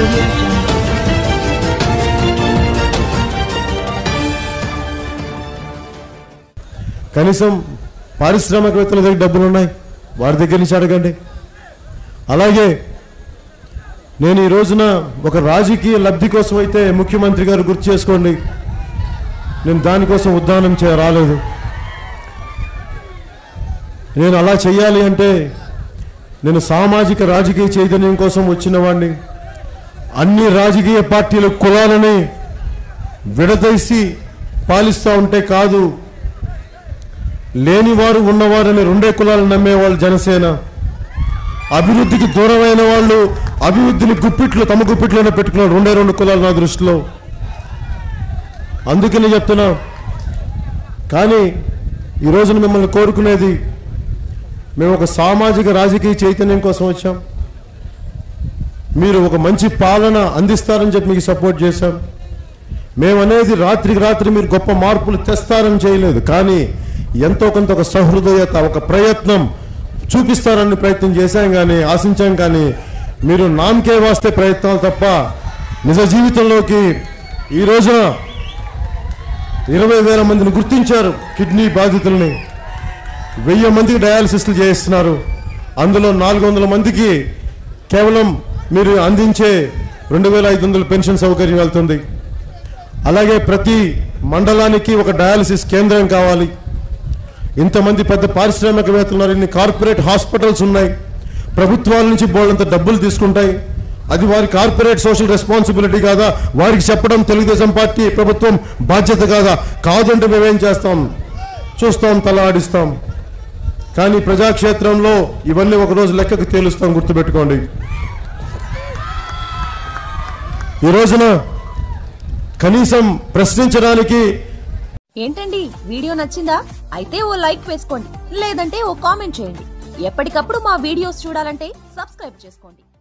కనీసం పారిశ్రామికవేత్తల దగ్గర డబ్బులు ఉన్నాయి, వారి దగ్గర నుంచి అడగండి. అలాగే నేను ఈ రోజున ఒక రాజకీయ లబ్ధి కోసం అయితే ముఖ్యమంత్రి గారు గుర్తు చేసుకోండి, నేను దానికోసం ఉద్దానం రాలేదు. నేను అలా చేయాలి అంటే నేను సామాజిక రాజకీయ చైతన్యం కోసం వచ్చిన వాడిని. అన్ని రాజకీయ పార్టీల కులాలని విడదీసి పాలిస్తూ ఉంటే కాదు, లేనివారు ఉన్నవారని రెండే కులాలను నమ్మేవాళ్ళు జనసేన. అభివృద్ధికి దూరమైన వాళ్ళు అభివృద్ధిని తమ గుప్పిట్లోనే పెట్టుకున్నారు రెండు కులాలు నా దృష్టిలో. అందుకని చెప్తున్నా. కానీ ఈ రోజున మిమ్మల్ని కోరుకునేది, మేము ఒక సామాజిక రాజకీయ చైతన్యం కోసం వచ్చాం. మీరు ఒక మంచి పాలన అందిస్తారని చెప్పి మీకు సపోర్ట్ చేశాం. మేమనేది రాత్రికి రాత్రి మీరు గొప్ప మార్పులు తెస్తారని చేయలేదు, కానీ ఎంతో కొంత ఒక సహృదయత, ఒక ప్రయత్నం చూపిస్తారని ప్రయత్నం చేశాం, కానీ ఆశించాం. కానీ మీరు నామకే వాస్తే ప్రయత్నాలు తప్ప నిజ జీవితంలోకి ఈ రోజున 20,000 మందిని గుర్తించారు. కిడ్నీ బాధితుల్ని 1000 మందికి డయాలసిస్లు చేయిస్తున్నారు. అందులో 400 మందికి కేవలం మీరు అందించే 2,500 పెన్షన్ సౌకర్యం వెళ్తుంది. అలాగే ప్రతి మండలానికి ఒక డయాలసిస్ కేంద్రం కావాలి. ఇంతమంది పెద్ద పారిశ్రామికవేత్తలు ఉన్నారు, ఇన్ని కార్పొరేట్ హాస్పిటల్స్ ఉన్నాయి, ప్రభుత్వాల నుంచి బోల్డంత డబ్బులు తీసుకుంటాయి. అది వారి కార్పొరేట్ సోషల్ రెస్పాన్సిబిలిటీ కాదా? వారికి చెప్పడం తెలుగుదేశం పార్టీ ప్రభుత్వం బాధ్యత కాదా? కాదంటే మేమేం చేస్తాం? చూస్తాం, తల ఆడిస్తాం. కానీ ప్రజాక్షేత్రంలో ఇవన్నీ ఒకరోజు లెక్కకు తేలుస్తాం, గుర్తుపెట్టుకోండి. ఈ రోజున కనీసం ప్రశ్నించడానికి ఏంటండి, వీడియో నచ్చిందా? అయితే ఓ లైక్ వేసుకోండి, లేదంటే ఓ కామెంట్ చేయండి. ఎప్పటికప్పుడు మా వీడియోస్ చూడాలంటే సబ్స్క్రైబ్ చేసుకోండి.